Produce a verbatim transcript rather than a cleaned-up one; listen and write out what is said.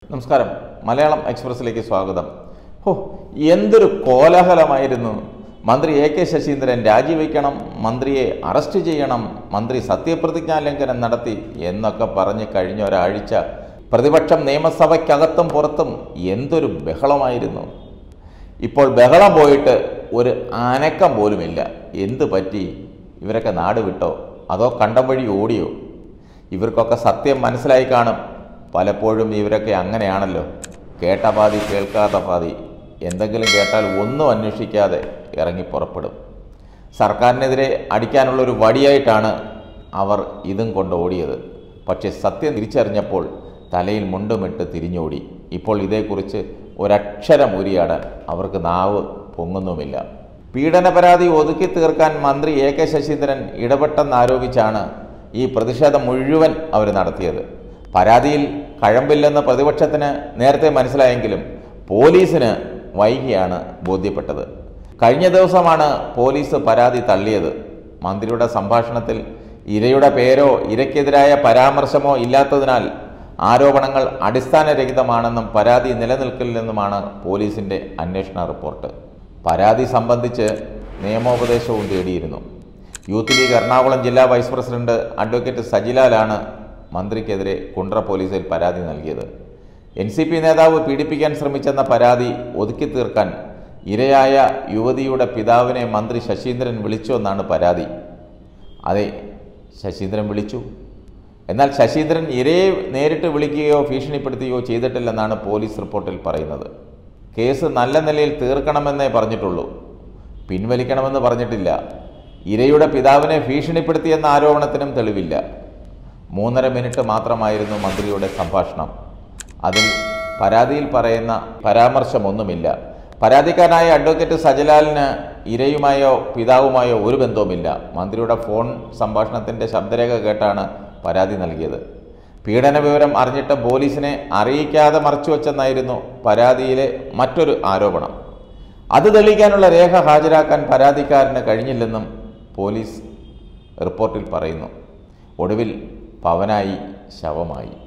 നമസ്കാരം. മലയാളം എക്സ്പ്രസിലേക്ക് സ്വാഗതം. ഹോ, എന്തൊരു കോലാഹലമായിരുന്നു! മന്ത്രി എ കെ ശശീന്ദ്രൻ രാജിവെക്കണം, മന്ത്രിയെ അറസ്റ്റ് ചെയ്യണം, മന്ത്രി സത്യപ്രതിജ്ഞാ ലംഘനം നടത്തി എന്നൊക്കെ പറഞ്ഞ് കഴിഞ്ഞ ഒരാഴ്ച പ്രതിപക്ഷം നിയമസഭയ്ക്കകത്തും പുറത്തും എന്തൊരു ബഹളമായിരുന്നു. ഇപ്പോൾ ബഹളം പോയിട്ട് ഒരു അനക്കം പോലുമില്ല. എന്ത് പറ്റി? ഇവരൊക്കെ നാട് വിട്ടോ അതോ കണ്ടം വഴി ഓടിയോ? ഇവർക്കൊക്കെ സത്യം മനസ്സിലായി കാണും. പലപ്പോഴും ഇവരൊക്കെ അങ്ങനെയാണല്ലോ, കേട്ട പാതി കേൾക്കാത്ത പാതി. എന്തെങ്കിലും കേട്ടാൽ ഒന്നും അന്വേഷിക്കാതെ ഇറങ്ങി പുറപ്പെടും. സർക്കാരിനെതിരെ അടിക്കാനുള്ളൊരു വടിയായിട്ടാണ് അവർ ഇതും കൊണ്ട് ഓടിയത്. പക്ഷേ സത്യം തിരിച്ചറിഞ്ഞപ്പോൾ തലയിൽ മുണ്ടുമിട്ട് തിരിഞ്ഞോടി. ഇപ്പോൾ ഇതേക്കുറിച്ച് ഒരക്ഷരം ഉരിയാടാൻ അവർക്ക് നാവ് പൊങ്ങുന്നുമില്ല. പീഡന പരാതി ഒതുക്കി തീർക്കാൻ മന്ത്രി എ കെ ശശീന്ദ്രൻ ഇടപെട്ടെന്നാരോപിച്ചാണ് ഈ പ്രതിഷേധം മുഴുവൻ അവർ നടത്തിയത്. പരാതിയിൽ കഴമ്പില്ലെന്ന് പ്രതിപക്ഷത്തിന് നേരത്തെ മനസ്സിലായെങ്കിലും പോലീസിന് വൈകിയാണ് ബോധ്യപ്പെട്ടത്. കഴിഞ്ഞ ദിവസമാണ് പോലീസ് പരാതി തള്ളിയത്. മന്ത്രിയുടെ സംഭാഷണത്തിൽ ഇരയുടെ പേരോ ഇരയ്ക്കെതിരായ പരാമർശമോ ഇല്ലാത്തതിനാൽ ആരോപണങ്ങൾ അടിസ്ഥാനരഹിതമാണെന്നും പരാതി നിലനിൽക്കില്ലെന്നുമാണ് പോലീസിൻ്റെ അന്വേഷണ റിപ്പോർട്ട്. പരാതി സംബന്ധിച്ച് നിയമോപദേശവും തേടിയിരുന്നു. യൂത്ത് ലീഗ് എറണാകുളം ജില്ലാ വൈസ് പ്രസിഡന്റ് അഡ്വക്കേറ്റ് സജിലാലാണ് മന്ത്രിക്കെതിരെ കുണ്ട്ര പോലീസിൽ പരാതി നൽകിയത്. എൻ സി പി നേതാവ് പീഡിപ്പിക്കാൻ ശ്രമിച്ചെന്ന പരാതി ഒതുക്കി തീർക്കാൻ ഇരയായ യുവതിയുടെ പിതാവിനെ മന്ത്രി ശശീന്ദ്രൻ വിളിച്ചുവെന്നാണ് പരാതി. അതെ, ശശീന്ദ്രൻ വിളിച്ചു. എന്നാൽ ശശീന്ദ്രൻ ഇരയെ നേരിട്ട് വിളിക്കുകയോ ഭീഷണിപ്പെടുത്തുകയോ ചെയ്തിട്ടില്ലെന്നാണ് പോലീസ് റിപ്പോർട്ടിൽ പറയുന്നത്. കേസ് നല്ല നിലയിൽ തീർക്കണമെന്നേ പറഞ്ഞിട്ടുള്ളൂ, പിൻവലിക്കണമെന്ന് പറഞ്ഞിട്ടില്ല. ഇരയുടെ പിതാവിനെ ഭീഷണിപ്പെടുത്തിയെന്ന ആരോപണത്തിനും തെളിവില്ല. മൂന്നര മിനിറ്റ് മാത്രമായിരുന്നു മന്ത്രിയുടെ സംഭാഷണം. അതിൽ പരാതിയിൽ പറയുന്ന പരാമർശമൊന്നുമില്ല. പരാതിക്കാരനായ അഡ്വക്കേറ്റ് സജലാലിന് ഇരയുമായോ പിതാവുമായോ ഒരു ബന്ധവുമില്ല. മന്ത്രിയുടെ ഫോൺ സംഭാഷണത്തിൻ്റെ ശബ്ദരേഖ കേട്ടാണ് പരാതി നൽകിയത്. പീഡന വിവരം അറിഞ്ഞിട്ട് പോലീസിനെ അറിയിക്കാതെ മറച്ചുവെച്ചെന്നായിരുന്നു പരാതിയിലെ മറ്റൊരു ആരോപണം. അത് തെളിയിക്കാനുള്ള രേഖ ഹാജരാക്കാൻ പരാതിക്കാരന് കഴിഞ്ഞില്ലെന്നും പോലീസ് റിപ്പോർട്ടിൽ പറയുന്നു. ഒടുവിൽ പവനായി ശവമായി.